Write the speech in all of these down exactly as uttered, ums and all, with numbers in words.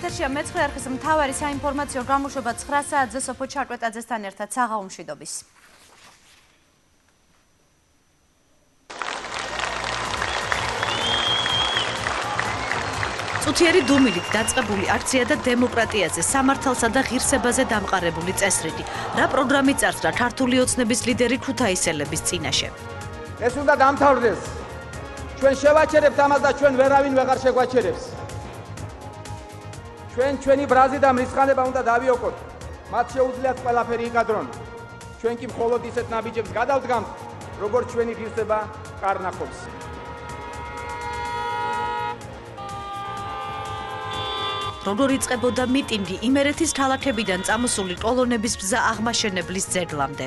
ეთერშია მეცხრე არხის მთავარი საინფორმაციო გამოშვება ცხრა საათზე სოფო ჩარკვეტაძესთან ერთად საღამო მშვიდობის. წუთიერი დუმილით დაწყებული აქცია და დემოკრატიაზე, სამართალსა და ღირსებაზე დამყარებული წესრიგი. რა პროგრამით წარსდგა ქართული ოცნების ლიდერი ქუთაისელების წინაშე. ეს უნდა დამთავრდეს. ჩვენ შევაჩერებთ ამას და ჩვენ ვერავინ ვეღარ შეგვაჩერებს. ჩვენ ჩვენი ბრაზი და მრისხანება უნდა დავიოკოთ. მათ შეუძლიათ ყველაფერი იკადრონ. ჩვენ კი მხოლოდ ისეთ ნაბიჯებს გადავდგამთ, როგორც ჩვენი ღირსება კარნახობს. როგორ იწყებოდა მიტინგი იმერეთის ქალაქებიდან წამოსული კოლონების ბზა აღმაშენებლის ძეგლამდე.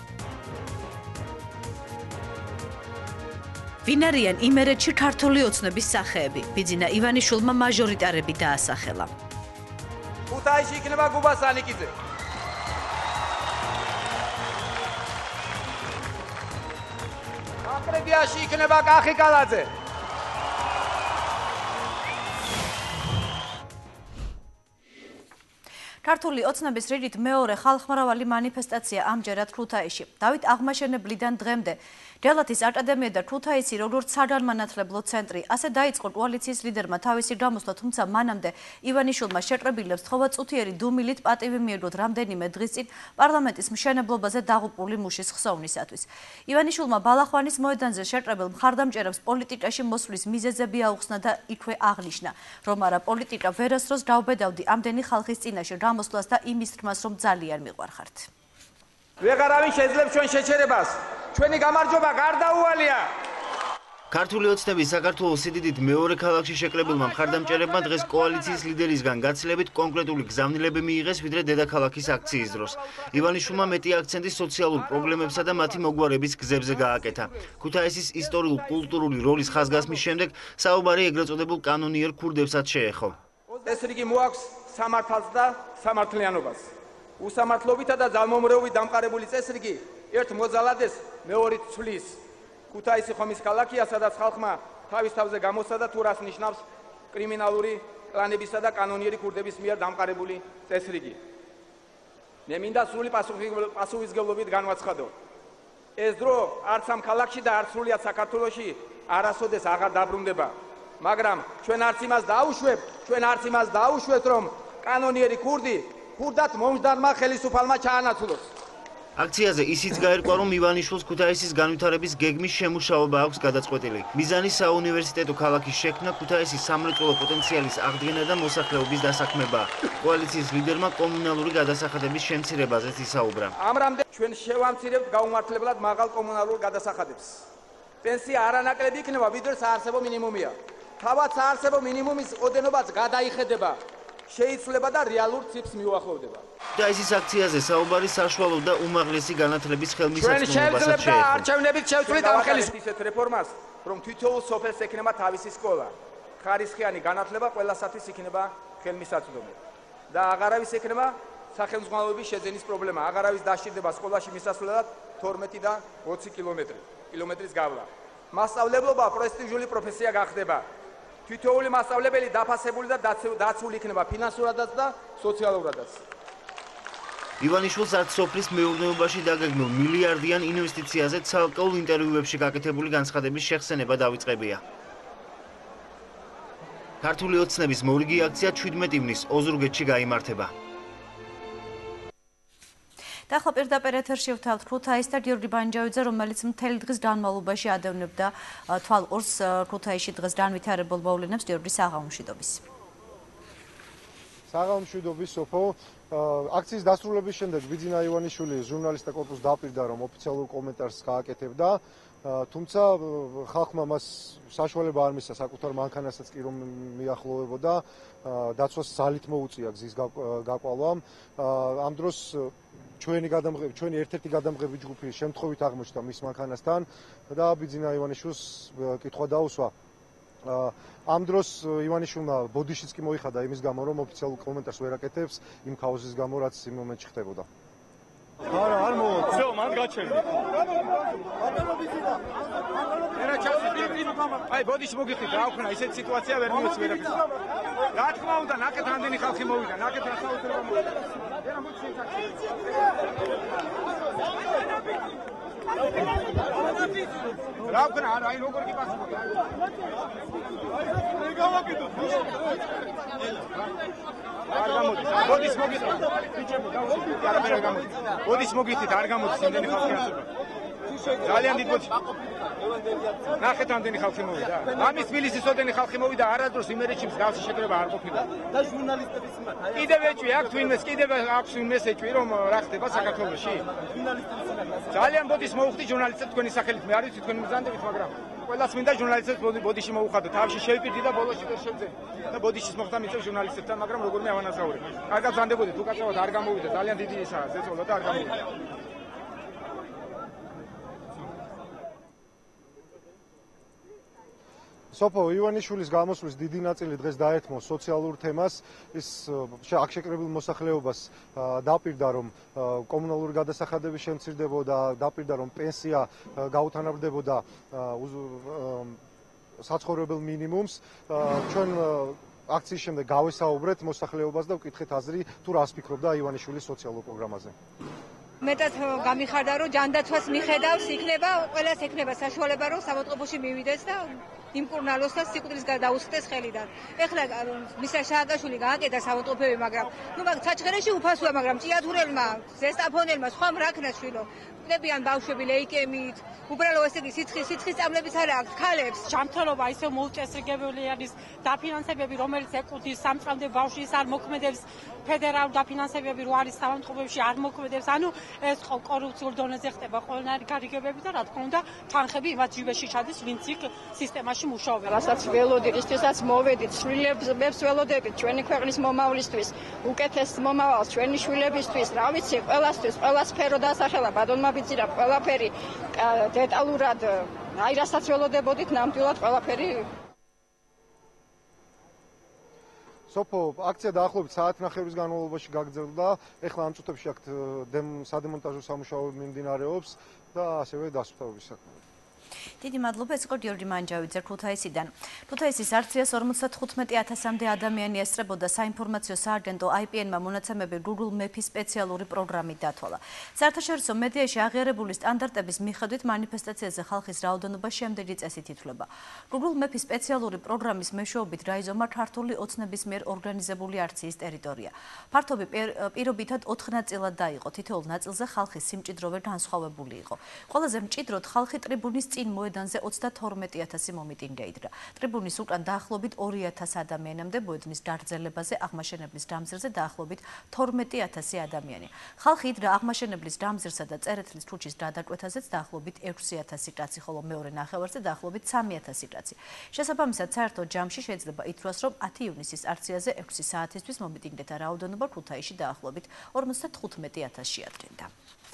ვინ არიან იმერეთში ქართული ოცნების სახეები? ბიძინა ივანიშვილმა მაჟორიტარები დაასახელა. ქუთაისში იქნება გუბა სანიკიძე. აკრებიაში იქნება კახი კალაძე. ქართული ოცნების რიგით მეორე ხალხმრავალი მანიფესტაცია ამჯერად ქუთაისში. დავით აღმაშენებლიდან დღემდე გელათის აკადემია და ქუთაისი როგორც საგანმანათლებლო ცენტრი, ასე დაიწყო კოალიციის ლიდერმა თავისი გამოსვლა, თუმცა მანამდე ივანიშვილმა შეყრებილებს თხოვა წუთიერი დუმილით პატივი მიიღოთ რამდენიმე დღის წინ პარლამენტის მშენებლობაზე დაღუპული მუშის ხსოვნისათვის. ივანიშვილმა ბალახვანის მოედანზე შეყრებილ მხარდამჭერებს პოლიტიკაში მოსვლის მიზეზები აუხსნა და იქვე აღნიშნა, რომ არა პოლიტიკა ვერასდროს გავბედავდი ამდენი ხალხის წინაშე გამოსვლას და იმის თქმას, რომ ძალიან მიყვარხართ. ვეღარავინ შეძლებს ჩვენ შეჩერებას. ჩვენი გამარჯვება გარდაუვალია. ქართული ოცნების საქართველოს სიდიდით მეორე ქალაქში შეკრებილმა მხარდამჭერებმა დღეს კოალიციის ლიდერისგან გაცილებით კონკრეტული გზავნილები მიიღეს, ვიდრე დედაქალაქის აქციის დროს. ივანიშვილმა მეტი აქცენტი სოციალურ პრობლემებსა და მათი მოგვარების გზებზე გააკეთა. ქუთაისის ისტორიულ-კულტურული როლის ხაზგასმის შემდეგ საუბარი ეგრეთ წოდებულ კანონიერ ქურდებსაც შეეხო. ეს რიგი მოაქვს სამართალს და სამართლიანობას. უსამართლობითა და ძალმომრეობით დამყარებული წესრიგი ერთ მოძალადეს მეორით ცვლის. ქუთაისი ხომ ის ქალაქია, სადაც ხალხმა თავის თავზე გამოსცა და თუ რას ნიშნავს კრიმინალური კლანებისა და კანონიერი ქურდების მიერ დამყარებული წესრიგი. მე მინდა სრული პასუხისმგებლობით განვაცხადო. ეს დრო არც ამ ქალაქში და არც სრულიად საქართველოში არასოდეს აღარ დაბრუნდება. მაგრამ ჩვენ არც იმას დაუშვებთ, ჩვენ არც იმას დაუშვებთ, რომ კანონიერი ქურდი ქურდად მომჟდარმა ხელისუფალმა ჩაანაცვლოს. აქციაზე ისიც გაერკვა, რომ ივანიშვილს ქუთაისის განვითარების გეგმის შემუშავება აქვს გადაწყვეტილი. მიზანი საუნივერსიტეტო ქალაქის შექმნა, ქუთაისის სამრეწველო პოტენციალის აღდგენა და მოსახლეობის დასაქმებაა. კოალიციის ლიდერმა კომუნალური გადასახადების შემცირებაზეც ისაუბრა. ამრამდე ჩვენ შევამცირებთ გაუმართლებლად მაღალ კომუნალურ გადასახადებს. პენსია არანაკლები იქნება, ვიდრე საარსებო მინიმუმია. თავად საარსებო მინიმუმის ოდენობაც გადაიხედება. შეიცვლება და რეალურ ციფრს მიუახლოვდება. ქუთაისის აქციაზე საუბარი საშუალო და უმაღლესი განათლების ხელმისაწვდომობასაც შეეხო. ჩვენ არჩევნებით შევცვლით ამ ხელისუფლებას ისეთ რეფორმას, რომ თითოეულ სოფელს ექნება თავისი სკოლა. ხარისხიანი განათლება ყველასათვის იქნება ხელმისაწვდომი. და აღარავის ექნება სახელმძღვანელოების შეძენის პრობლემა. აღარავის დასჭირდება სკოლაში მისასვლელად თორმეტი და ოცი კილომეტრი, კილომეტრის გავლა. მასწავლებლობა პრესტიჟული პროფესია გახდება. თითოეული მასწავლებელი დაფასებული და დაცული იქნება ფინანსურადაც და სოციალურადაც. ივანიშვილს არც სოფლის მეურნეობაში დაგეგმილ მილიარდიან ინვესტიციაზე ცალკეულ ინტერვიუებში გაკეთებული განცხადების შეხსენება დავიწყებია. ქართული ოცნების მორიგი აქცია ჩვიდმეტ ივნის ოზურგეთში გაიმართება. და ახლა პირდაპირ ეთერში ვთავთ ქუთაისს და გიორგი ბანჯავიძე, რომელიც მთელი დღის განმავლობაში ადევნებდა თვალყურს ქუთაისში დღეს განვითარებულ მოვლენებს. გიორგი, საღამო მშვიდობის. საღამო მშვიდობის, სოფო. აქციის დასრულების შემდეგ ბიძინა ივანიშვილი ჟურნალისტთა კორპუსს დაპირდა, რომ ოფიციალურ კომენტარს გააკეთებდა. თუმცა ხალხმა მას საშუალება არ მისცა საკუთარ მანქანასაც კი რომ მიახლოვებოდა, დაცვას ძალით მოუწია გზის გაკვალვამ. ამ დროს ჩვენი გადამღები, ჩვენი ერთ-ერთი გადამღები ჯგუფი შემთხვევით აღმოჩნდა მის მანქანასთან და ბიძინა ივანიშვილს კითხვა დაუსვა. ამ დროს ივანიშვილმა ბოდიშიც კი მოიხადა იმის გამო, რომ ოფიციალურ კომენტარს ვერ აკეთებს იმ ქაოსის გამო, რაც იმ მომენტში ხდებოდა. არა, არ მოვა. всё, მან გაჩერდა. ერა ჩასწრები. აი, ბოდიში მოგიხდით, რა ვქნა, ისეთ სიტუაცია ვერ მიეც ვერაფერს. რა თქმა უნდა, ნაკეთ რამდენი ხალხი მოვიდა, ნაკეთ რა საოცრება მოვიდა. ერა მოდი შეჭახე. რა ვქნა, არა, აი როგორ გიპასუხე. მე გავაკეთო. არ გამოდის. ბოდიში მოგიხდით. ბიჭებო, გავაკეთე, არაფერი არ გამოდის. ბოდიში მოგიხდით, არ გამოდის იმდენი ხალხი ასება. ძალიან დიდ ბოდიში. ნახეთ ამდენი ხალხი მოვიდა. ამის თბილისის ოდენი ხალხი მოვიდა, არადროს იმერეთში მსგავსი შეკრება არ ყოფილა. და ჟურნალისტების მიმართ. კიდევ ეჭვი აქვს თვინმეს, კიდევ აქვს თვინმეს ეჭვი, რომ რა ხდება საქართველოში. ძალიან ბოდიშს მოუხდი ჟურნალისტებს თქვენი სახელით. მე არ ვიცი თქვენ მიზანდებით, მაგრამ ყველას მინდა ჟურნალისტებს ბოდიში მოუხადო. თავში შევპირდი და ბოლოში ვერ შევძენი. და ბოდიშის მოხდა მიწევ ჟურნალისტებთან, მაგრამ როგორმე ავანაზღაურე. კარგად ვზანდებოდით, უკაცრავად არ გამოვიდა. ძალიან დიდი ისაა, ზეწოლა და არ გამოვიდა. სოფო ივანიშვილის გამოსვლის დიდი ნაწილი დღეს დაეთმო სოციალურ თემას. ის აქ შეკრებილ მოსახლეობას დაპირდა, რომ კომუნალური გადასახადები შემცირდებოდა, დაპირდა, რომ პენსია გაუთანაბრდებოდა საცხოვრებელ მინიმუმს. ჩვენ აქციის შემდეგ გავესაუბრეთ მოსახლეობას და ვკითხეთ აზრი, თუ რას ფიქრობდა ივანიშვილის სოციალურ პროგრამაზე. მეტად გამიხარდა, რომ ჯანდაცვას მიხედავს, იქნება ყველას ექნება საშუალება, რომ სამოწყობოში მივიდეს და იმკურნალოს და სიკვდილის გადაუსხდეს ხელიდან. ეხლა მისა შააკაშვილი გააკეთა სამოწყობები, მაგრამ ნუ მაგ საჩხერეში უფასოა, მაგრამ ჭიათურელმა, ზესტაფონელმა, სხვა მრაკნაშვილო ხდებიან ბავშვები ლეიკემით, უბრალოდ ესე იგი სიცხის სიცხის წამლებიც არა აქვს ქალებს. ჯანმრთელობა ისევ მოუწესრიგებელი არის დაფინანსებები, რომელიც ეკუთვნის სამწამდე ბავშვის არ მოქმედებს, ფედერალური დაფინანსებები რო არის სამომწყობებში არ მოქმედებს. ანუ ეს კორუფციულ დონეზე ხდება ყველანაირი გარიგებები და რა თქმა უნდა თანხები იმათ ჯიბეში ჩადის, ვინც იქ სისტემაში მუშაობენ. რასაც ველოდით, ისთვისაც მოვედით, შვილებს ველოდებით ჩვენი ქვეყნის მომავლისთვის, უკეთეს მომავალს ჩვენი შვილებისთვის, რა ვიცი, ყველასთვის, ყველა სფერო დასახელა, ბატონმა ბიძირა, ყველაფერი დეტალურად, აი რასაც ველოდებოდით, ნამდვილად ყველაფერი. სოფო აქცია დაახლოებით საათნახევრის განმავლობაში გაგრძელდა. ეხლა ამ წუთებში აქ სადემონტაჟო სამუშაოები მიმდინარეობს და ასევე დასუფთავების საქმე. დიდი მადლობა, ეს იყო გიორგი მანჯავიძე ქუთაისიდან. ქუთაისის არციას ორმოცდათხუთმეტი ათასამდე ადამიანი ესწრებოდა საინფორმაციო სააგენტო აი პი ენ-მა მონაცემები Google Map-ის სპეციალური პროგრამით დათვალა. საერთაშორისო მედიაში აღიარებული სტანდარტების მიხედვით მანიფესტაციაზე ხალხის რაოდენობა შემდეგი წესით ითვლება. Google Map-ის სპეციალური პროგრამის მეშვეობით რაიზომა ქართული ოცნების მიერ ორგანიზებული არციის ტერიტორია. ფართობი პირობითად ოთხ ნაწილად დაიყო, თითოეულ ნაწილზე ხალხის სიმჭიდროვე განსხვავებული იყო. ყველაზე მჭიდროდ ხალხი ტრიბუნის წინ მოედანზე ოცდათორმეტი ათასი მომიტინგე იდგა. ტრიბუნის უკან დაახლოებით ორი ათასი ადამიანამდე, მოედნის გაგრძელებაზე აღმაშენებლის დამზირზე დაახლოებით თორმეტი ათასი ადამიანი. ხალხი იდგა აღმაშენებლის დამზირსა და წერეთლის ჩუჩის გადაკვეთაზეც დაახლოებით ექვსი ათასი კაცი, ხოლო მეორე ნახევარზე დაახლოებით სამი ათასი კაცი. შესაბამისად, საერთო ჯამში შეიძლება ითვლას, რომ ათი ივნისის არციაზე ექვსი საათისთვის მომიტინგეთა რაოდენობა ქუთაისში დაახლოებით ორმოცდათხუთმეტი ათასს შეადგენდა.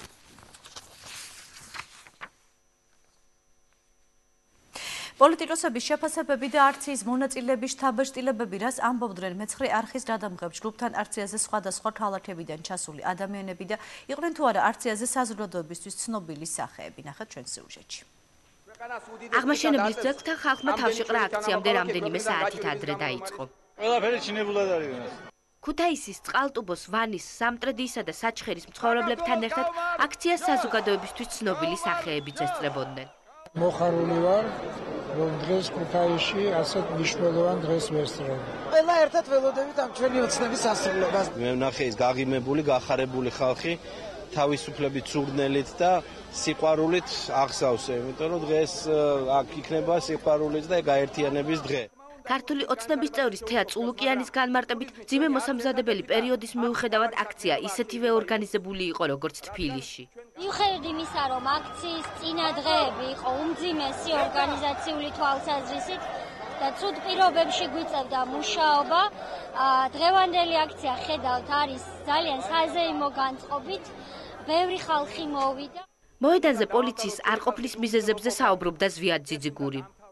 პოლიტიკოსების შეფასებები და არციის მონაწილეების შთაბეჭდილებები, რას ამბობდნენ მეცხრე არხის გადამღებ ჯგუფთან არციაზე სხვადასხვა ქალაქებიდან ჩასული ადამიანები და იყვნენ თუ არა არციაზე საზოგადოებისთვის ცნობილი სახეები. ნახეთ ჩვენ სიუჟეტში. აღმაშენებლის ძეგლთან ხალხმა თავშეყრა აქციამდე რამდენიმე საათით ადრე დაიწყო. ყველაფერი ჩინებულად არის. ქუთაისის წყალტუბოს, ვანის, სამტრედიისა და საჩხერის მცხოვრებლებთან ერთად აქციას საზოგადოებისთვის ცნობილი სახეებიც ესწრებოდნენ. მოხარული ვარ, რომ დღეს ქუთაისში ასეთ მნიშვნელოვან დღეს ვესწრებ. ყველა ერთად ველოდებით ამ ჩვენი ოცნების ასრულებას. მე ვნახე ის გაღიმებული, გახარებული ხალხი თავისუფლებით, სურნელით და სიყვარულით აღსავსე, იმიტომ რომ დღეს აქ იქნება სიყვარულიც და გაერთიანების დღე. ქართული ოცნების წევრის თეა წულუკიანის განმარტებით, ძიმე მოსამზადებელი პერიოდის მიუხედავად აქცია ისეთივე ორგანიზებული იყო, როგორც თბილისში. მიუხედავად იმისა, რომ აქციის წინა დღეები იყო უმძიმესი ორგანიზაციული თვალსაზრისით და ცუდ პირობებში გვიწევდა მუშაობა, დღევანდელი აქცია ხედავთ არის ძალიან საზეიმო განწყობით, ბევრი ხალხი მოვიდა. მოედანზე პოლიციის არყოფნის მიზეზებზე საუბრობდა ზვიად ძიძიგური.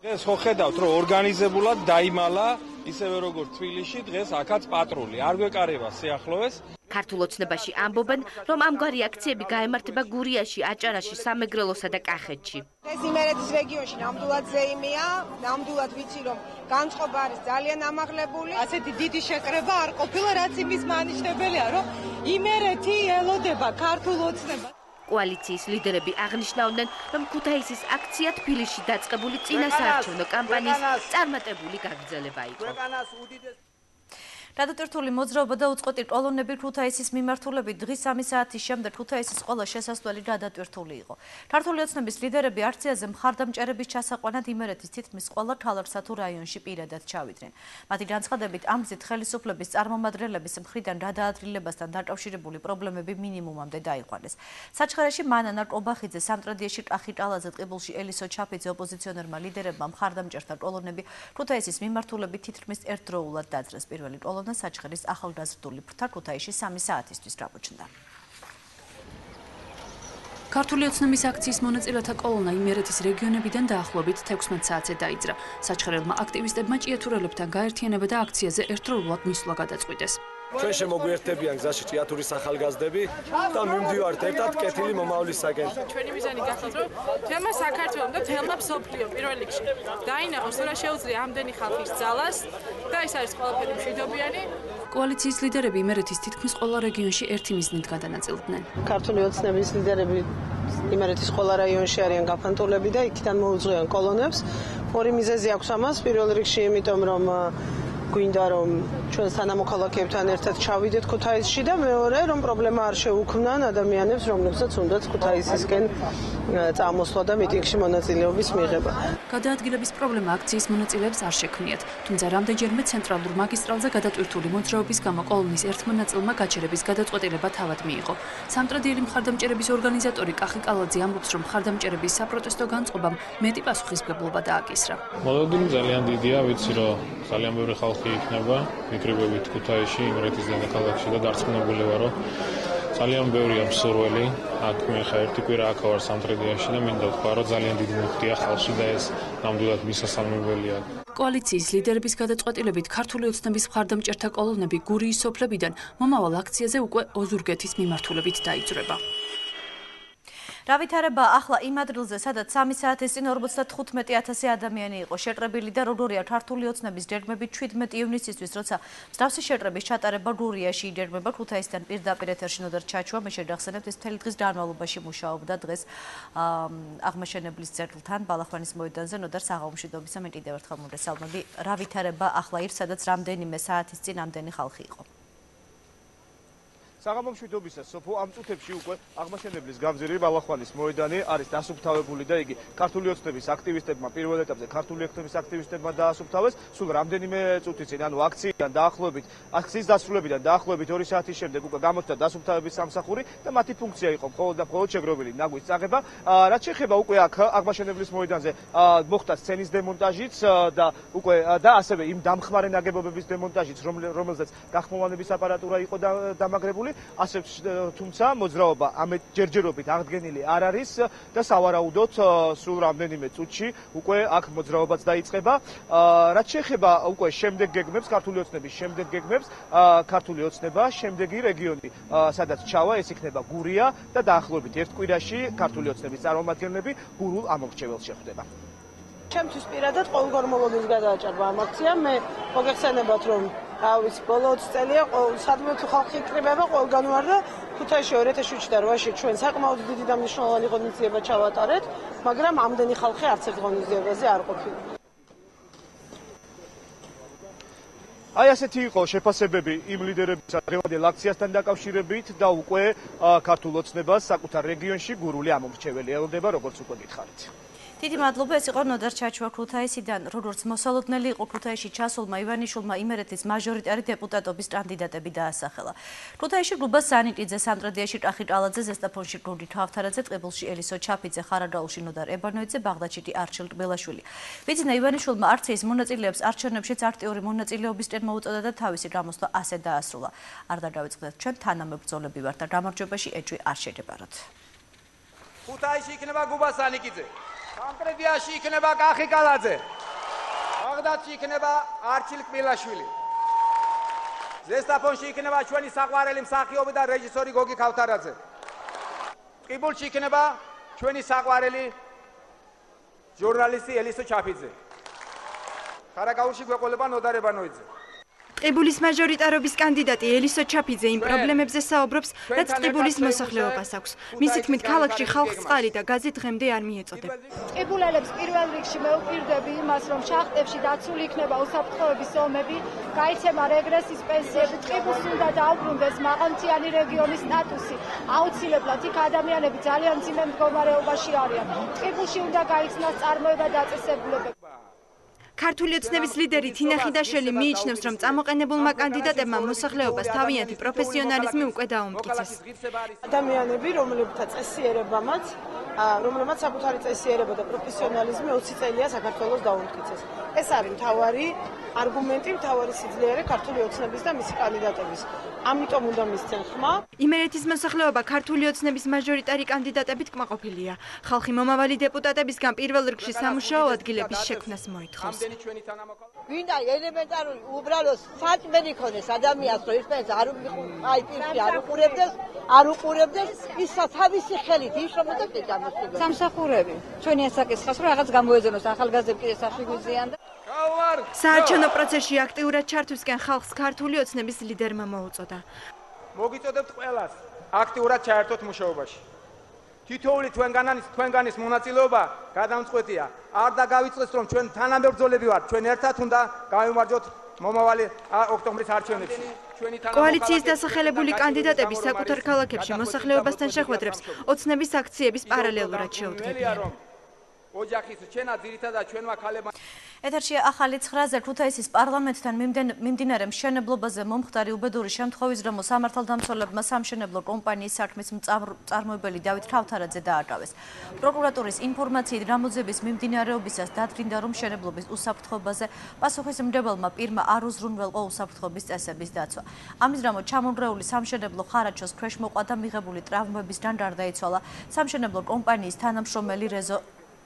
ეს ხო ხედავთ, რომ ორგანიზებულად დაიმალა ისევე როგორც თბილისში დღეს აქაც პატრული. არ გვეკარება სიახლოვეს. ქართულ ოცნებაში ამბობენ, რომ ამგვარი აქციები გაემართება გურიაში, აჭარაში, სამეგრელოსა და კახეთში. ეს იმერეთის რეგიონში ნამდვილად ზეიმია, ნამდვილად ვიცი, რომ განწყობა არის ძალიან ამაღლებული. ასეთი დიდი შეკრება არ ყოფილა, რაც იმის მანიშნებელია, რომ იმერეთი ელოდება ქართულ ოცნებას. კოალიციის ლიდერები აღნიშნავდნენ, რომ ქუთაისის აქცია თბილისში დაწყებული წინასაარჩევნო კამპანიის წარმატებული გაგრძელება იყო. გადატვირთული მოძრაობა და უწყვეტი კოლონები ქუთაისის მიმართულებით დღის სამი საათის შემდეგ ქუთაისის ყველა შესასვლელი გადატვირთული იყო. ქართული ოცნების ლიდერები აქციაზე მხარდამჭერების ჩასაყვანად იმერეთის თითქმის ყველა ქალაქსა თუ რაიონში პირადად ჩავიდნენ. მათი განცხადებით, ამ გზით ხელისუფლების წარმომადგენლების მხრიდან გადაადრილებასთან დაკავშირებული პრობლემები მინიმუმამდე დაიყვანეს. საჩხერეში მანანა კობახიძე, სამტრედიაში კახი კალაძე, ტყიბულში ელისო ჩაფიძე ოპოზიციონერმა ლიდერებმა მხარდამჭერთა კოლონები ქუთაისის მიმართულებით თითქმის ერთდროულად დაძრეს. პირველი კოლონა საჩხერის ახალგაზრდული ფრთა ქუთაისში სამი საათისთვის გამოჩნდა. ქართული ოცნების აქციის მონაწილეთა კოლონა იმერეთის რეგიონებიდან დაახლოებით თექვსმეტ საათზე დაიძრა. საჩხერელმა აქტივისტებმა ჭიათურელებთან გაერთიანება და აქციაზე ერთდროულად მისვლა გადაწყვიტეს. ჩვენ შემოგვიერთებიან გზაში ჭიათურის ახალგაზრდები და მიმდივართ ერთად კეთილი მომავლისაკენ. ჩვენი მიზანი გახლავთ, რომ თემა საქართველოს და თემა მსოფლიო პირველ რიგში დაინახოს, რა შეუძლია ამდენი ხალხის ძალას და ეს არის ყველაფერი მშვიდობიანი. კოალიციის ლიდერები იმერეთის თითქმის ყველა რეგიონში ერთი მიზნით გადანაწილდნენ. ქართული ოცნების ლიდერები იმერეთის ყველა რაიონში არიან გაფანტულები და იქიდან მოუძღვიან კოლონებს. ორი მიზეზი აქვს ამას, პირველ რიგში იმიტომ, რომ გვინდა რომ ჩვენ თანამოქალაქეებთან ერთად ჩავიდეთ ქუთაისში და მეორე რომ პრობლემა არ შეუქმნან ადამიანებს, რომლებსაც უნდათ ქუთაისისკენ წამოსვლა და მიტინგში მონაწილეობის მიღება. გადაადგილების პრობლემა აქციის მონაწილეებს არ შექმნიათ, თუმცა რამდენჯერმე ცენტრალურ მაგისტრალზე გადატვირთული მოძრაობის გამო კოლონის ერთმა ნაწილმა გაჩერების გადაწყვეტილება თავად მიიღო. სამტრედიელი მხარდამჭერების ორგანიზატორი კახი კალაძე ამბობს, რომ მხარდამჭერების საპროტესტო განწყობამ მეტი პასუხისმგებლობა დააკისრა. მოლოდინი ძალიან დიდია, ვიცი რომ ძალიან ბევრი ხალხი იქნება, მიკრიბებით ქუთაისში, იმერეთის დედაქალაქში და დარწმუნებული ვარ, რომ ძალიან ბევრია მსურველი. აქ მე ხა ერთი კვირა აქ ვარ სამტრედიაში და მინდა ვთქვა, რომ ძალიან დიდი მუხტია ხალხში და ეს ნამდვილად მისასალმებელია. კოალიციის ლიდერების გადაწყვეტილებით ქართული ოცნების მხარდამჭერთა კოლონები გურიის სოფლებიდან მომავალ აქციაზე უკვე ოზურგეთის მიმართულებით დაიძრება. რა ვითარება ახლა იმ ადგილზე, სადაც სამი საათის წინ ორმოცდათხუთმეტი ათასი ადამიანი იყო შეყრებილი და როგორია ქართული ოცნების ჯერმები შვიდმეტი ივნისისთვის, როცა მსგავსი შეყრების ჩატარება გურიაში იგეგმება. ქუთაისიდან პირდაპირ ეთერში ნოდარ ჩაჩუა, მე შეგახსენებთ, ეს მთელი დღის განმავლობაში მუშაობდა დღეს აღმაშენებლის წერილთან ბალახვანის მოედანზე. ნოდარ საღამომშვიდობისა, მე კიდევ ერთხელ მოგესალმები. რა ვითარება ახლა იქ, სადაც რამდენიმე საათის წინ ამდენი ხალხი იყო? საღამომშვიდობისა, სოფო, ამ წუთებში უკვე აღმაშენებლის გამზირი ბალახვანის მოედანი არის დასუფთავებული და იგი ქართული ოცნების აქტივისტებმა პირველ ეტაპზე ქართული ოცნების აქტივისტებმა დაასუფთავეს. სულ რამდენიმე წუთი წინ, ანუ აქციიდან დაახლოებით, აქციის დასრულებიდან დაახლოებით ორი საათის შემდეგ უკვე გამოჩნდა დასუფთავების სამსახური და მათი ფუნქცია იყო მხოლოდ და მხოლოდ შეგროვილი ნაგვის წაღება. რაც შეეხება უკვე აქ აღმაშენებლის მოედანზე მოხდა სცენის დემონტაჟიც და უკვე და ასევე იმ დამხმარე ნაგებობების დემონტაჟიც, რომელზეც გახმოვანების აპარატურა იყო დამაგრებული. ასე თუმცა მოძრაობა ამ ჯერჯერობით აღდგენილი არ არის და სავარაუდოდ სულ რამდენიმე წუთში უკვე აქ მოძრაობაც დაიწყება. რაც შეეხება უკვე შემდეგ გეგმებს, ქართული ოცნების შემდეგ გეგმებს, ქართული ოცნება შემდეგი რეგიონი, სადაც ჩავა, ეს იქნება გურია და დაახლოებით ერთ კვირაში ქართული ოცნების წარმომადგენლები გურულ ამორჩეველს შეხვდება. ჩემთვის პირადად ყოველგვარ მოლოდინს გადააჭარბა ამ აქციამ. მე მოგეხსენებათ, რომ ავიც ბოლო ოცი წელია სადმე თუ ხალხი იკრიბება ყველგან ვარ და ქუთაისში ორი ათას შვიდში და რვაში ჩვენ საკმაოდ დიდი და მნიშვნელოვანი ღონისძიება ჩავატარეთ, მაგრამ ამდენი ხალხი არც ერთ ღონისძიებაზე არ ყოფილა. აი ასეთი იყო შეფასებები იმ ლიდერების დღევანდელ აქციასთან დაკავშირებით და უკვე ქართულ ოცნებას საკუთარ რეგიონში გურული ამორჩეველი ელოდება, როგორც უკვე გითხარით. დიდი მადლობა, ეს იყო ნოდარ ჩაჩუა ქუთაისიდან. როგორც მოსალოდნელი იყო ქუთაისში ჩასულმა ივანიშვილმა იმერეთის მაჟორიტარი დეპუტატობის კანდიდატები დაასახელა. ქუთაისში გუბა სანიკიძე, სამტრედიაში კახი კალაძე, ზესტაფონში გურგი თავთარაძე, ტყიბულში ელისო ჩაფიძე, ხარაგაულში ნოდარ ებანოიძე, ბაღდათში არჩილ ტბელაშვილი. ვიძინა ივანიშვილმა არცეის მონაწილეებს არჩევნებშიც აქტიური მონაწილეობის წინ მოუწოდა და თავისი გამოსვლა ასე დაასრულა. არ დავიწყდეთ ჩვენ თანამებრძოლები ვართ და გამარჯვებაში ეჭვი არ შეგებაროთ. ქუთაისში იქნება გუბა სანიკიძე. სამტრედიაში იქნება კახი კალაძე. ბაღდადში იქნება არჩილ კბილაშვილი. ზესტაფონში იქნება ჩვენი საყვარელი მსახიობი და რეჟისორი გოგი ქავთარაძე. ტყიბულში იქნება ჩვენი საყვარელი ჟურნალისტი ელისო ჩაფიძე. ხარაგაულში გვეყოლება ნოდარ ებანოიძე. ტყიბულის მაჟორიტარობის კანდიდატი ელისო ჩაფიძე იმ პრობლემებზე საუბრობს, რაც ტყიბულის მოსახლეობას აქვს. მისი თქმით, ქალაქში ხალხს წყალი და გაზი დღემდე არ მიეწოდებ. ტყიბულელებს პირველ რიგში მეუპირდები იმას, რომ შახტებში დაცული იქნება უსაფრთხოების ომები, გაიცემა რეგრესის პენსიები, ტყიბულს უნდა დაუბრუნდეს მაღალმთიანი რეგიონის სტატუსი. აუცილებლად იქ ადამიანები ძალიან ძიმე მდგომარეობაში არიან. ტყიბულში უნდა გაიხსნას წარმოება დაწესებულებები. ქართული ოცნების ლიდერი თინა ხიდაშვილი მიიჩნევს, რომ წამოყენებულმა კანდიდატებმა მოსახლეობას თავიანთი პროფესიონალიზმი უკვე დაუმტკიცეს. ადამიანები, რომლებთაც წესიერებამაც, რომლებმაც საკუთარი წესიერება და პროფესიონალიზმი ოცი წელია საქართველოს დაუმტკიცეს. ეს არის მთავარი არგუმენტი, მთავარი სიძლიერე ქართული ოცნების და მისი კანდიდატების. ამიტომ უნდა მისცენ ხმა. იმერეთის მოსახლეობა ქართული ოცნების მაჟორიტარი კანდიდატებით კმაყოფილია. ხალხი მომავალი დეპუტატებისგან პირველ რიგში სამუშაო ადგილების შექმნას მოითხოვს. ვინდა ელემენტარული უბრალოდ საჭმელი ქონდეს ადამიანს, რომ ის არ აი პირში არ უყურებდეს, არ უყურებდეს, ის თავისი ხელით იშრომოდა და გამოსწორდა. სამსახურები. ჩვენი ასაკისხას რომ რაღაც გამოეძენოს ახალგაზრდებს კიდე საშვიგვიზიან და საარჩევნო პროცესში აქტიურად ჩართვისკენ ხალხს ქართული ოცნების ლიდერმა მოუწოდა. მოგიწოდებთ ყველას აქტიურად ჩაერთოთ მუშაობაში. თითოეული თქვენგანის თქვენგანის მონაწილეობა გადამწყვეტია. არ დაგავიწყდეს რომ ჩვენ თანამებრძოლები ვართ, ჩვენ ერთად უნდა გავიმარჯვოთ მომავალი ოქტომბრის არჩევნებში. კოალიციის დასახელებული კანდიდატები საკუთარ ქალაქებში მოსახლეობასთან შეხვედრებს ოცნების აქციების პარალელურად შეუდგებიან. ოჯახის ჩვენა ძირითადად ჩვენმა ქალებმა ეთერში ახალი ცხრაზე ქუთაისის პარლამენტთან მიმდინარე მშენებლობაზე მომხდარი უბედური შემთხვევის გამო სამართალდამცველებმა სამშენებლო კომპანიის საქმის მწარმოებელი დავით ქავთარაძე დააკავეს. პროკურატურის ინფორმაციით გამოძიების მიმდინარეობისას დადგინდა, რომ მშენებლობის უსაფრთხოებაზე პასუხისმგებელმა პირმა არ უზრუნველყო უსაფრთხოების წესების დაცვა. ამის გამო ჩამონგრეული სამშენებლო ხარაჩოს ქვეშ მოყვა და მიღებული ტრავმებისგან გარდაიცვალა სამშენებლო კომპანიის თანამშრომელი რეზო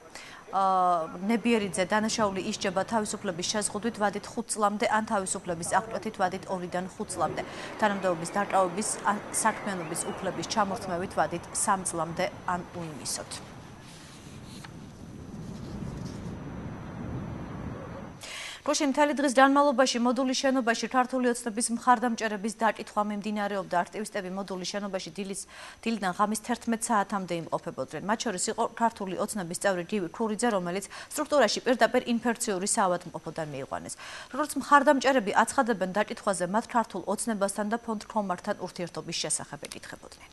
ნებიერიძე. დანაშაული ისჯება თავისუფლების შეზღუდვით ვადით ხუთ წლამდე ან თავისუფლების აღკვეთით ვადით ორიდან ხუთ წლამდე. თანამდებობის დაკავების ან საქმიანობის უფლების ჩამორთმევით ვადით სამ წლამდე ან უიმისოდ. გუშინ მთელი დღის განმავლობაში მოდულის შენობაში ქართული ოცნების მხარდამჭერების დაკითხვა მიმდინარეობდა. აქტივისტები მოდულის შენობაში დილიდან ღამის თერთმეტ საათამდე იმყოფებოდნენ. მათ შორის იყო ქართული ოცნების წევრი გივი ქურიძე, რომელიც სტრუქტურაში პირდაპირ ინფერციური საავადმყოფოდან მიიყვანეს. როგორც მხარდამჭერები აცხადებენ, დაკითხვაზე მათ ქართულ ოცნებასთან და ფონდ ქომართან ურთიერთობის შესახებ ეკითხებოდნენ.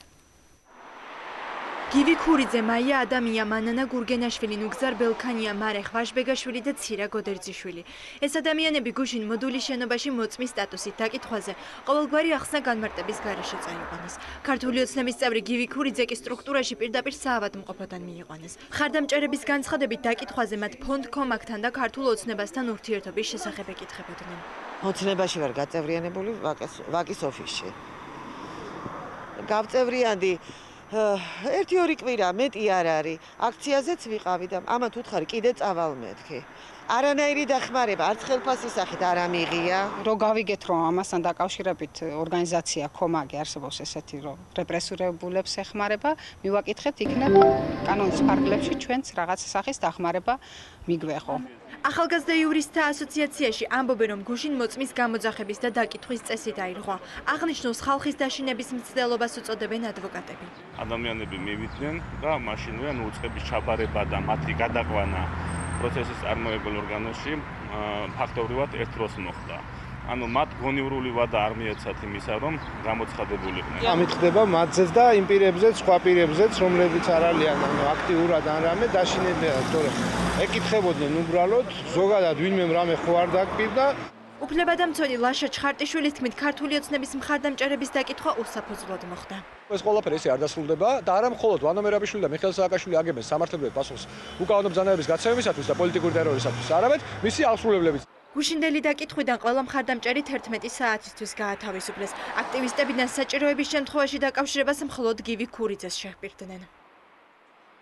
გივი ქურიძე, მაია ადამია, მანანა გურგენაშვილი, ნუგზარ ბელქანია, მარეხ ვაშბეგაშვილი და ცირა გოდერძიშვილი. ეს ადამიანები გუშინ მოდულის შენობაში მოწმის სტატუსით დაკითხვაზე ყოველგვარი ახსნა განმარტების გარეშე წაიყვანეს. ქართული ოცნების წევრი გივი ქურიძე კი სტრუქტურაში პირდაპირ საავადმყოფოდან მიიყვანეს. მხარდამჭერების განცხადებით დაკითხვაზე მათ ფონდ ქომაკთან და ქართულ ოცნებასთან ურთიერთობის შესახებ ეკითხებოდნენ. ოცნებაში ვარ გაწევრიანებული ვაკის ოფისში. გავწევრიანდი ერთი ორი კვირა მეტი არ არის. აქციაზეც ვიყავი და ამათ უთხარი კიდე წავალ მეთქი. არანაირი დახმარება არც ხელფასის სახით არ ამიღია. რო გავიგეთ რომ ამასთან დაკავშირებით ორგანიზაცია ქომაგი არსებობს ესეთი რომ რეპრესირებულებს ეხმარება, მივაკითხეთ იქნებ კანონის ფარგლებში ჩვენც რაღაც სახის დახმარება მიგვეღო. ახალგაზრდა იურისტთა ასოციაციაში ამბობენ, რომ გუშინ მოწმის გამოძახების და დაკითხვის წესი დაირღვა. აღნიშნულს ხალხის დაშინების მცდელობას უწოდებენ ადვოკატები. ადამიანები მივიდნენ და მაშინვე ანუ უწყების ჩაბარება და მათი გადაყვანა პროცესის წარმოებულ ორგანოში ფაქტობრივად ერთ დროს მოხდა. ანუ მათ გონივრული ვადა არ მიეცათ იმისა, რომ გამოცხადებულიყვნენ. ამით ხდება მათზეც და იმ პირებზეც, სხვა პირებზეც, რომლებიც არ არიან ანუ აქტიურად ან რამე დაშინებულად, თორე ეკითხებოდნენ უბრალოდ, ზოგადად ვინმე რამე ხო არ დაგპირდა. უფლებადამცველი ლაშა ჩხარტიშვილის თქმით, ქართული ოცნების მხარდამჭერების დაკითხვა უსაფუძვლოდ მოხდა. ეს ყველაფერი ესე არ დასრულდება და არა მხოლოდ ვანო მერაბიშვილი და მიხეილ სააკაშვილი აგებენ სამართლებრივ პასუხს უკანონო ბრძანებების გაცემისათვის და პოლიტიკური ტერორისათვის, არამედ მისი აღსრულებლების. გუშინდელი დაკითხვიდან ყველა მხარდამჭერი თერთმეტი საათისთვის გაათავისუფლეს. აქტივისტებიდან საჭიროების შემთხვევაში დაკავშირებას მხოლოდ გივი ქურიძეს შეჰპირდნენ.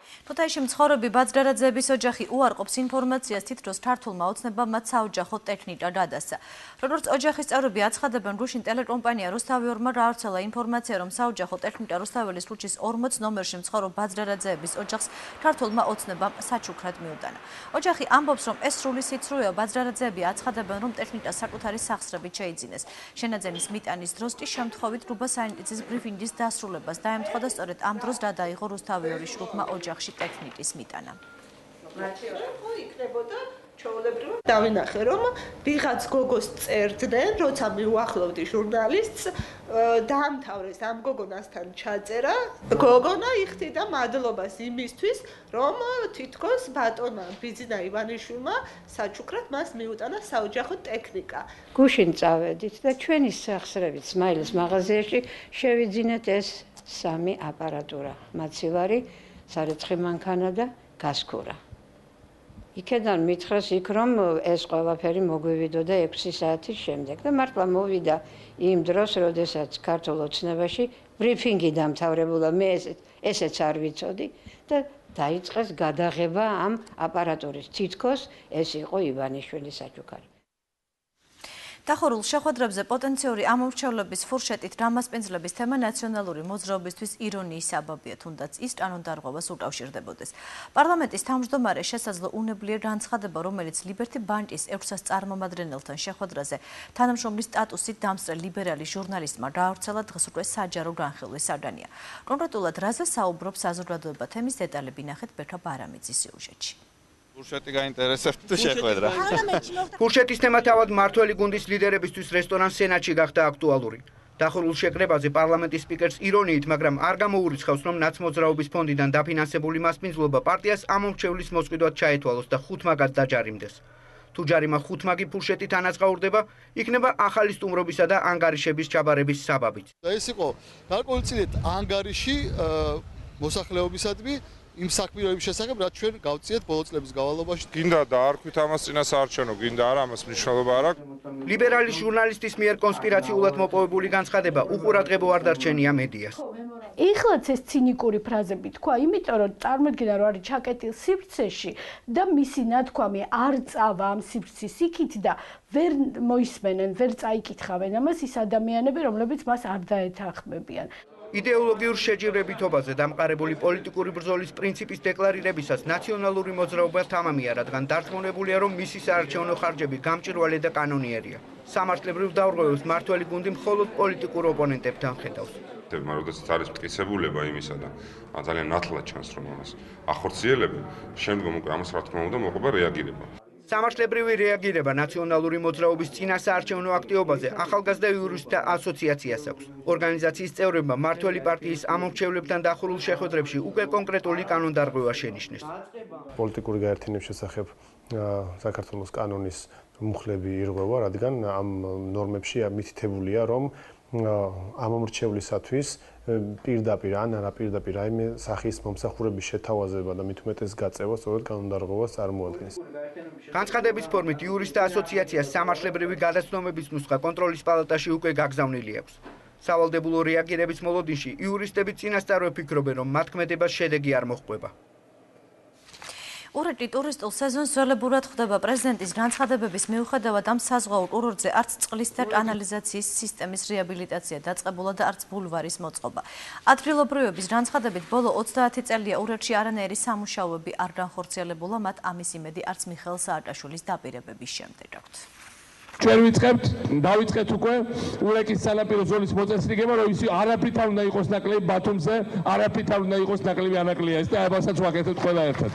ქუთაისში მცხოვრები ბაძრარაძეების ოჯახი უარყოფს ინფორმაციას, თითქოს ქართულმა ოცნებამ მათ საოჯახო ტექნიკა გადასცა. როგორც ოჯახის წევრები აცხადებენ, რუსინ ტელეკომპანია რუსთავიორმა გაავრცელა ინფორმაცია, რომ საოჯახო ტექნიკა რუსთაველის ქუჩის ორმოც ნომერში მცხოვრებ ბაძრარაძეების ოჯახს ქართულმა ოცნებამ საჩუქრად მიუტანა. ოჯახი ამბობს, რომ ეს სრული სიცრუეა, ბაძრარაძეები აცხადებენ, რომ ტექნიკა საკუთარი სახსრებით შეიძინეს. შენაძენის მიტანის დროს კი შემთხვევით რუბა საინტიძის ბრიფინგის დასრულებას დაემთხვა და სწორედ ამ დროს გადაიღო რუსთავიორის შრუფმა ოჯახში ტექნიკის მიტანა. დავინახე, რომ ვიღაც გოგოს წერდნენ, როცა მიუახლოვდი ჟურნალისტს, დაამთავრეს ამ გოგონასთან ჩაწერა. გოგონა იხდიდა მადლობას იმისთვის, რომ თითქოს ბატონა ბიძინა ივანიშვილმა საჩუქრად მას მიუტანა საოჯახო ტექნიკა. გუშინ წავედით და ჩვენი სახსრებით სმაილის მაღაზიაში შევიძინეთ ეს სამი აპარატურა, მაცივარი, სარეცხი მანქანა და გასქურა. იქედან მითხრეს იქ რომ ეს ყველაფერი მოგვივიდოდა ექვსი საათის შემდეგ და მართლა მოვიდა იმ დროს, როდესაც ქართულ ოცნებაში ბრიფინგი დამთავრებულა, მე ესეც არ ვიცოდი და დაიწყეს გადაღება ამ აპარატურის. თითქოს ეს იყო ივანიშვილის საჩუქარი. დახურულ შეხვედრებზე პოტენციური ამომრჩევლების ფურშეტით რამასპინძლების თემა ნაციონალური მოძრაობისთვის ირონიის საბაბია, თუნდაც ის კანონდარღვევას უკავშირდებოდეს. პარლამენტის თავმჯდომარე შესაძლო უნებლიე განცხადება, რომელიც ლიბერტი ბანკის ექვსას წარმომადგენელთან შეხვედრაზე თანამშრომლის სტატუსით დამსწრე ლიბერალი ჟურნალისტმა გაავრცელა, დღეს უკვე საჯარო განხილვის საგანია. კონკრეტულად რაზე საუბრობს საზოგადოება, თემის დეტალები ნახეთ ბექა ბარამიძის სიუჟეტში. ფურშეტი გაინტერესებთ თუ შეხვედრა? ფურშეტის თემა თავად მართველი გუნდის ლიდერებისთვის რესტორან სენატში გახდა აქტუალური. დახურულ შეკრებაზე პარლამენტის სპიკერს ირონიით, მაგრამ არ გამოურიცხავს, რომ ნაცმოძრაობის ფონდიდან დაფინანსებული მასპინძლობა პარტიას ამომრჩევლის მოსყიდვად ჩაეთვალოს და ხუთ მაგად დაჯარიმდეს. თუ ჯარიმა ხუთ მაგი ფურშეტით ანაზღაურდება, იქნება ახალი სტუმრობისა და ანგარიშების ჩაბარების საბაბიც. ეს იყო გარკვეულწილად ანგარიში მოსახლეობისადმი იმ საქმიანობის შესახებ, რაც ჩვენ გავწიეთ ბოლო წლების განმავლობაში. გინდა და არ ქვით ამას წინასაარჩევნო, გინდა არა, ამას მნიშვნელობა არ აქვს. ლიბერალი ჟურნალისტის მიერ კონსპირაციულად მოპოვებული განცხადება უყურადღებო არ დარჩენია მედიას. ეხლაც ეს ცინიკური ფრაზები თქვა, იმიტომ რომ წარმოიდგინა რომ არის ჩაკეტილ სივრცეში და მისი ნათქვამი არ წავა ამ სივრცის იქით და ვერ მოისმენენ, ვერ წაიკითხავენ ამას ის ადამიანები, რომლებიც მას არ დაეთანხმებიან. იდეოლოგიურ შეჯიბრებითობაზე დამყარებული პოლიტიკური ბრძოლის პრინციპის დეკლარირებისას ნაციონალური მოძრაობა თამამია, რადგან დარწმუნებულია, რომ მისი საარჩევნო ხარჯები გამჭვირვალე და კანონიერია. სამართლებრივ დაურღვევებს მართველი გუნდი მხოლოდ პოლიტიკურ ოპონენტებთან ხედავს. მაგრამ როდესაც არის მტკიცებულება იმისა და ძალიან ნათლად ჩანს, რომ ამას ახორციელებენ, შემდგომ უკვე ამას რა თქმა უნდა მოყვება რეაგირება. სამართლებრივი რეაგირება ნაციონალური მოძრაობის წინასაარჩევნო აქტივობაზე ახალგაზრდა იურისტთა ასოციაციას აქვს. ორგანიზაციის წევრებმა მართველი პარტიის ამომრჩევლებთან დახურულ შეხვედრებში უკვე კონკრეტული კანონდარღვევა შენიშნეს. პოლიტიკური გაერთიანების შესახებ საქართველოს კანონის მუხლები ირღვევა, რადგან ამ ნორმებში მითითებულია, რომ ამომრჩევლისათვის პირდაპირ ან არაპირდაპირ რაიმე სახის მომსახურების შეთავაზება და მით უმეტეს გაწევა სწორედ კანონდარღვევას წარმოადგენს. განცხადების ფორმით იურისტთა ასოციაციას სამართლებრივი გადაცნომების ნუსხა კონტროლის პალატაში უკვე გაგზავნილი აქვს. სავალდებულო რეაგირების მოლოდინში იურისტები წინასწარვე ფიქრობენ, რომ მათ ქმედებას შედეგი არ მოჰყვება. ურეკი ტურისტულ სეზონს ძველებურად ხდება პრეზიდენტის განცხადებების მიუხედავად ამ საზღვაო კურორტზე არც წყლის და კანალიზაციის სისტემის რეაბილიტაცია დაწყებულა და არც ბულვარის მოწყობა. ადგილობრივების განცხადებით ბოლო ოცდაათი წელია ურეკში არანაირი სამუშაოები არ განხორციელებულა, მათ ამის იმედი არც მიხეილ სააკაშვილის დაპირებების შემდეგ აქვთ. ჩვენ ვიწყებთ, დავიწყეთ უკვე ურეკის სანაპირო ზოლის მოწესრიგება, რომ ის არაფრით არ უნდა იყოს ნაკლები ბათუმზე, არაფრით არ უნდა იყოს ნაკლები ანაკლია ეს და ამასაც ვაკეთებთ ყველა ერთად.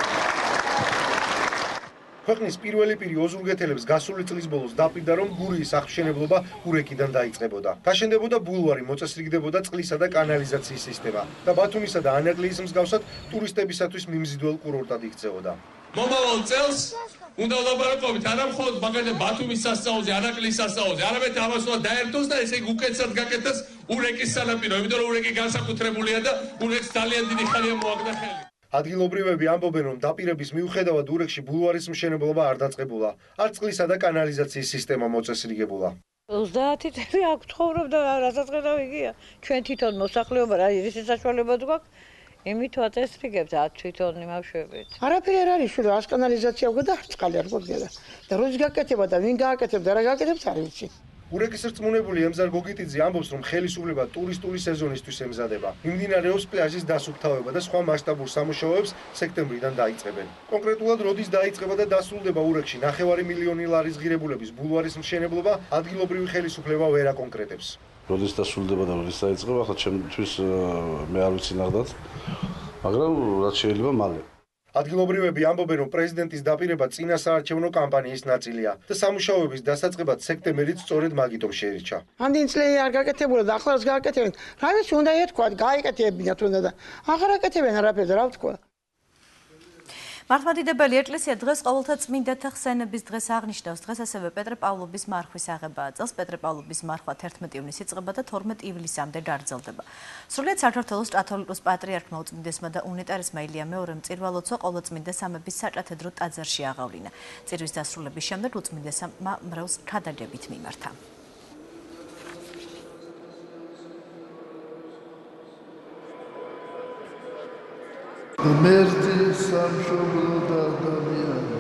ქვეყნის პირველი პირი ოზურგეთელებს გასული წლის ბოლოს დაპირდა, რომ გურიის აღმშენებლობა ურეკიდან დაიწყებოდა. გაშენდებოდა ბულვარი, მოწესრიგდებოდა წყლისა და კანალიზაციის სისტემა და ბათუმისა და ანაკლიის მსგავსად ტურისტებისათვის მიმზიდველ კურორტად იქცეოდა. მომავალ წელს უნდა ვლაპარაკობთ არა მხოლოდ მაგალითად ბათუმის სასწაულზე, ანაკლიის სასწაულზე, არამედ ამას უნდა დაერთოს და ესე იგი უკეთესად გაკეთდეს ურეკის სანაპირო, იმიტომ რომ ურეკი განსაკუთრებულია და ურეკს ძალიან დიდი ხანია მოაგდა ხელი. ადგილობრივები ამბობენ, რომ დაპირების მიუხედავად ურეკში ბულვარის მშენებლობა არ დაწყებულა, არც წყლისა და კანალიზაციის სისტემა მოწესრიგებულა. ოცდაათი წელი აქ ცხოვრობ და რასაც ხედავ იგია. ჩვენ თვითონ მოსახლეობა რა ისი საშუალებაც გვაქვს. იმით ვაწესრიგებთ ათ თვითონ იმავშებით. არაფერი არ არის შუა ას კანალიზაცია უკვე დაწყალი არ გოგედა. და როდის გაკეთება და ვინ გააკეთებ და რა გააკეთებს არ ვიცი. ურეკის რწმუნებული ემზარ გოგიტიძე ამბობს, რომ ხელისუფლება ტურისტული სეზონისთვის ემზადება. მიმდინარეობს პლაჟის დასუფთავება და სხვა მასშტაბურ სამუშაოებს სექტემბრიდან დაიწყებენ. კონკრეტულად როდის დაიწყება და დასრულდება ურეკში ნახევარი მილიონი ლარის ღირებულების ბულვარის მშენებლობა, ადგილობრივი ხელისუფლება ვერ აკონკრეტებს. როდის დასრულდება და როდის დაიწყება, ახლა ჩემთვის მე არ ვიცი ნახდათ, მაგრამ რაც შეიძლება მალე. ადგილობრივები ამბობენ, რომ პრეზიდენტის დაპირება წინა საარჩევნო კამპანიის ნაწილია და სამუშაოების დასაწყებად სექტემბრით სწორედ მაგიტომ შეირჩა. ამდენი წლები არ გაკეთებულა და ახლა რას გააკეთებენ? რა ვიცი, უნდა ეთქვა, გაიკეთებინათ უნდა და აღარ აკეთებენ არაფერს, რა ვთქვა. მართლმადიდებელი ეკლესია დღეს ყოველთა წმინდათა ხსენების დღეს აღნიშნავს. დღეს ასევე პეტრე პავლობის მარხვის აღებაა. წელს პეტრე პავლობის მარხვა თერთმეტი ივნისს იწყება და თორმეტ ივლისამდე გაგრძელდება. სრულიად საქართველოს კათოლიკოს პატრიარქმა უწმინდესმა და უნეტარესმა ილია მეორემ წირვალოცვა ყოვლადწმინდა სამების საკათედრო ტაძარში აღავლინა. წირვის დასრულების შემდეგ უწმინდესმა მრევლს ქადაგებით მიმართა. ღმერთი სამშობლო და ადამიანი.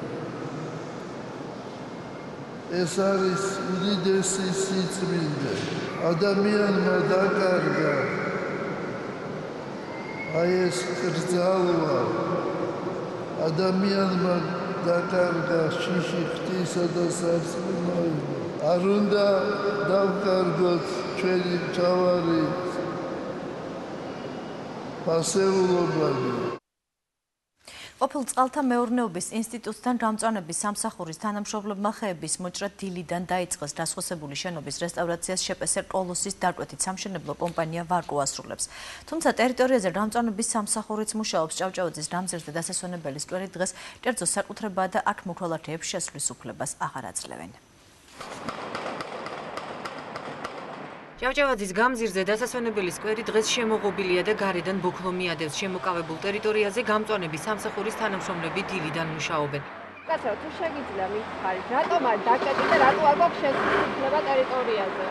ეს არის უდიდესი სიწმინდე. ადამიანმა დაკარგა აი ეს კრძალვა. ადამიანმა დაკარგა შიში ღვთისა და სარწმუნოება. არ უნდა დავკარგოთ ჩვენი მთავარი ყოფილ წყალთა მეურნეობის ინსტიტუტთან გამწვანების სამსახურის თანამშრომლებმა ხეების მოჭრა დილიდან დაიწყეს. დასხვესებული შენობის რესტავრაციას შეპესე კოლოსის დაკვეთით სამშენებლო კომპანია ვარკო ასრულებს. თუმცა ტერიტორიაზე გამწვანების სამსახურიც მუშაობს. ჭავჭავაძის გამზირზე დასასვენებელი სკვერი დღეს კერძო საკუთრებაა და აქ მოქალაქეებს შესვლის უფლებას აღარ აძლევენ. ჭავჭავაძის გამზირზე დასასვენებელი სკვერი დღეს შემოღობილია და გარედან ბოქლო მიადევს. შემოკავებულ ტერიტორიაზე გამწვანების სამსახურის თანამშრომლები დილიდან მუშაობენ. კაცო, თუ შეგიძლია მითხარით, რატომ არ დაკეტეთ და რატო არ გვაქვს შესვლის უფლება ტერიტორიაზე?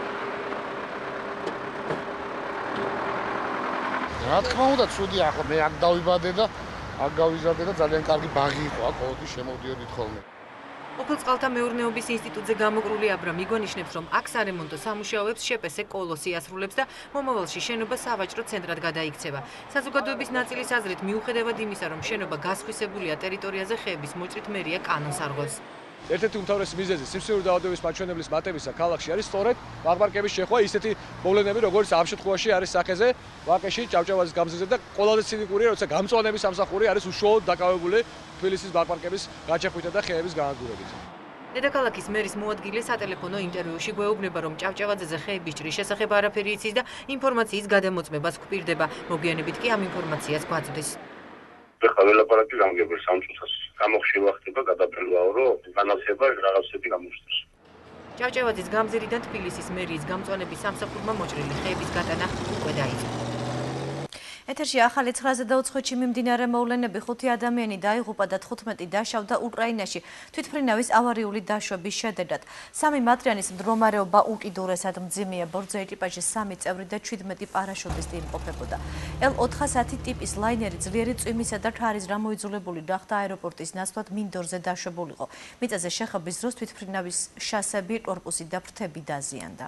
რა თქმა უნდა, ცუდია, ახლა მე აქ დავიბადე და აქ გავიზარდე და ძალიან კარგი ბაღი იყო, აქ ყოველთვის შემოვდიოდით ხოლმე. ყოფილ წყალთა მეურნეობის ინსტიტუტზე გამოკრული აბრამ იგონიშნებს, რომ აქ სარემონტო სამუშაოებს შეპესე კოლოსი ასრულებს და მომავალში შენობა სავაჭრო ცენტრად გადაიქცევა. საზოგადოების ნაწილის აზრით, მიუხედავად იმისა, რომ შენობა გასხვისებულია ტერიტორიაზე, ხეების მოჭრით მერია კანონს არღვევს. ერთ-ერთი უმთავრესი მიზეზი სიმსივნის დაავადების მაჩვენებლის მატებისა ქალაქში არის სწორედ ბაღ-პარკების შეხვა, ისეთი მოვლენები, როგორც ამ შემთხვევაში არის სახეზე, ვაკეში, ჭავჭავაძის გამზირზე და ყველაზე ცინიკურია, როცა გამწვანების სამსახური არის უშუალოდ დაკავებული თბილისის ბაღ-პარკების გაჩეხვითა და ხეების განადგურებით. დედაქალაქის მერის მოადგილე სატელეფონო ინტერვიუში გვეუბნება, რომ ჭავჭავაძეზე ხეების ჭრის შესახებ არაფერი იცის და ინფორმაციის გადამოწმებას გვპირდება. მოგვიანებით კი ამ ინფორმაციას გვაწვდის. ხა ველაპარაკი გამგებელ სამ წუთს გამოხშევა ხდება გადაბელვაო რომ განაცება რაღაცები გამოსწროს. ჭავჭავაძის გამზირიდან თბილისის მერიის გამწვანების სამსახურმა მოჭრილი ხეების გატანა უკვე დაიწყო. ეთერში ახალი ცხრაზე და უცხოეთში მიმდინარე მოვლენები. ხუთი ადამიანი დაიღუპა და თხუთმეტი დაშავდა უკრაინაში თვითმფრინავის ავარიული დაშვების შედეგად. სამი მატრიანის მდგომარეობა უკიდურესად მძიმეა. ბორძო ეკიპაჟის სამი წევრი და ჩვიდმეტი პარაშუტისტი იმყოფებოდა. ელ ოთხასათი ტიპის ლაინერი ძლიერი წვიმისა და ქარის გამოიძულებული გახდა აეროპორტის ნაცვლად მინდორზე დაშვებულიყო. მიწაზე შეხების დროს თვითმფრინავის შასები, კორპუსი და ფრთები დაზიანდა.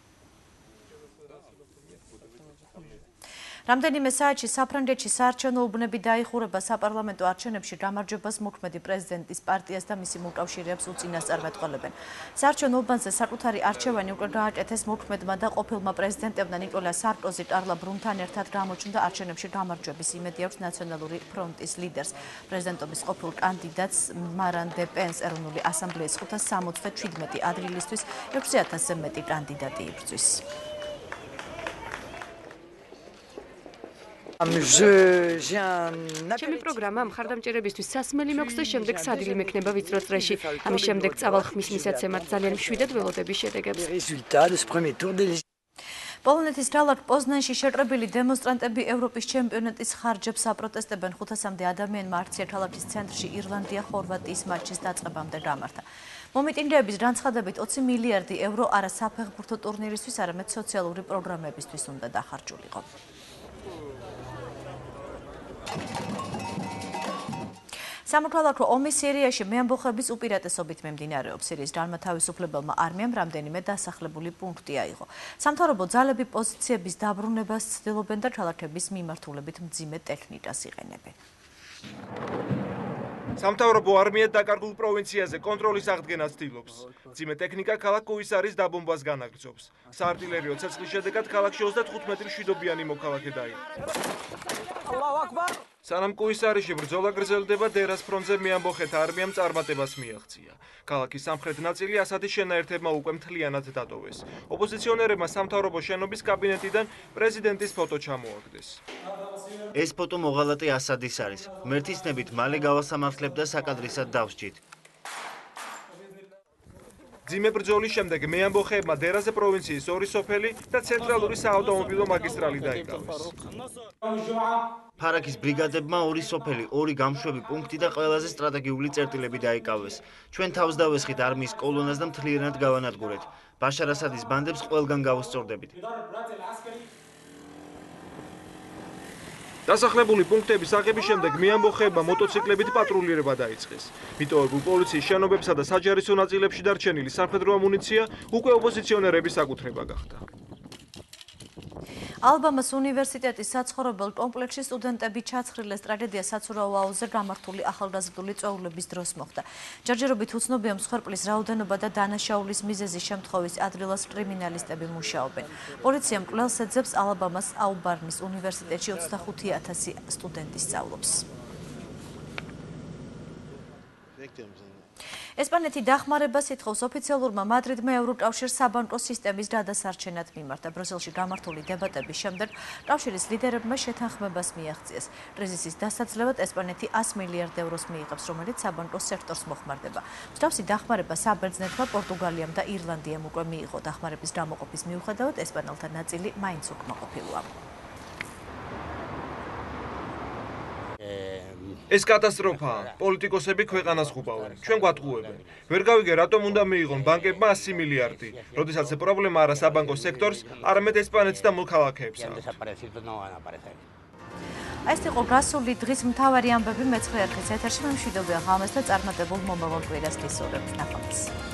რამდენიმე საათში საფრანგეთში საარჩევნო უბნები დაიხურება. საპარლამენტო არჩევნებში გამარჯვებას მოქმედი პრეზიდენტის პარტიას და მისი მოკავშირეებს უწინასწარმეტყველებენ. საარჩევნო უბანზე საკუთარი არჩევანი უკვე გააკეთეს მოქმედმა და ყოფილმა პრეზიდენტებმა ნიკოლა სარკოზი კარლა ბრუნთან ერთად გამოჩნდა არჩევნებში გამარჯვების იმედი აქვს ნაციონალური ფრონტის ლიდერს. პრეზიდენტობის ყოფილ კანდიდატს მარან დე პენს ეროვნული ასამბლეის ხუთას სამოცდაჩვიდმეტი ადგილისთვის ექვსი ათასზე მეტი კანდიდატი იბრძვის. ჩემი პროგრამა მხარდამჭერებისთვის სასმელი მაქვს და შემდეგ სადილი მექნება ვიწრო წრეში. ამის შემდეგ წავალ ხმის მისაცემად ძალიან მშვიდად ველოდები შედეგებს. პოლონეთის ქალაქ პოზნანში შეკრებილი დემონსტრანტები ევროპის ჩემპიონატის ხარჯებს აპროტესტებენ. ხუთასამდე ადამიანმა აქცია ქალაქის ცენტრში ირლანდია ხორვატიის მატჩის დაწყებამდე გამართა. მომიტინგეების განცხადებით ოცი მილიარდი ევრო არა საფეხბურთო ტურნირისთვის, არამედ სოციალური პროგრამებისთვის უნდა დახარჯულიყო. სამოქალაქო ომის სირიაში მეამბოხების უპირატესობით მიმდინარეობს. სირიის ჯარმა-თავისუფლებელმა არმიამ რამდენიმე დასახლებული პუნქტი აიღო. სამთავრობო ძალები პოზიციების დაბრუნებას ცდილობენ და ქალაქების მიმართულებით მძიმე ტექნიკას იყენებენ. სამთავრობო არმია დაკარგულ პროვინციაზე კონტროლის აღდგენას ცდილობს. მძიმე ტექნიკა ქალაქ კუისარის დაბომბვას განაგრძობს. საარტილერიო ცეცხლის შედეგად ქალაქში ოცდათხუთმეტი მშვიდობიანი მოქალაქე დაიღო. სანამ კუისარიში ბრძოლა გრძელდება, დერას ფრონტზე მეამბოხეთა არმიამ წარმატებას მიაღწია. ქალაქის სამხრეთ ნაწილი ასადის შენაერთებმა უკვე მთლიანად დატოვეს. ოპოზიციონერებმა სამთავრობო შენობის კაბინეტიდან პრეზიდენტის ფოტო ჩამოაგდეს. ეს ფოტო მოღალატე ასადის არის. ღმერთის ნებით მალე გავასამართლებდა საკადრისად დავსჯით. მძიმე ბრძოლის შემდეგ მეამბოხეებმა დერაზე პროვინციის ორი სოფელი და ცენტრალური საავტომობილო მაგისტრალი დაიკავეს. ფარაკის ბრიგადებმა ორი სოფელი, ორი გამშვები პუნქტი და ყველაზე სტრატეგიული წერტილები დაიკავეს. ჩვენ თავს დავესხით არმიის კოლონას და მთლიანად გავანადგურეთ. ბაშარ ასადის ბანდებს ყველგან გავუსწორდებით. დასახლებული პუნქტების აღების შემდეგ მეამბოხეებმა მოტოციკლებით პატრულირება დაიწყეს. მიტოვებულ პოლიციის შენობებსა და საჯარისო ნაწილებში დარჩენილი სამხედრო ამუნიცია უკვე ოპოზიციონერების საკუთრება გახდა. ალბამას უნივერსიტეტის საცხოვრებელ კომპლექსში სტუდენტები ჩაცხრილეს ტრაგედია საცურაო აუზზე გამართული ახალგაზრდული წვეულების დროს მოხდა. ჯერჯერობით უცნობია მსხვერპლის რაოდენობა და დანაშაულის მიზეზის შემთხვევის ადრილას კრიმინალისტები მუშაობენ. პოლიცია მკვლელს ეძებს ალბამას აუბარნის უნივერსიტეტში ოცდახუთი ათასი სტუდენტი სწავლობს. ესპანეთი დახმარებას ითხოვს ოფიციალურმა მადრიდმა ევროკავშირს საბანკო სისტემის გადასარჩენად მიმართა. ბრუსელში გამართული დებატების შემდეგ კავშირის ლიდერებმა შეთანხმებას მიაღწიეს. კრიზისის დასაძლევად ესპანეთი ას მილიარდ ევროს მიიღებს, რომელიც საბანკო სექტორს მოხმარდება. მსგავსი დახმარება საბერძნეთმა, პორტუგალიამ და ირლანდიამ უკვე მიიღო. დახმარების გამოყოფის მიუხედავად ესპანელთა ნაწილი მაინც უკმაყოფილოა. ეს კატასტროფაა. პოლიტიკოსები ქვეყანას ხუბავენ. ჩვენ გვატყუებენ. ვერ გავიგე, რატომ უნდა მიიღონ ბანკებმა ასი მილიარდი, როდესაც პრობლემა არა საბანკო სექტორს, არამედ ესპანეთს და მოქალაქეებსა. ეს იყო გასული დღის მთავარი ამბები მეცხრე არხის ეთერში. მე მშვიდობია ღამეს და წარმატებულ მომავალ კვირას გისურვებთ. ნახვამდის.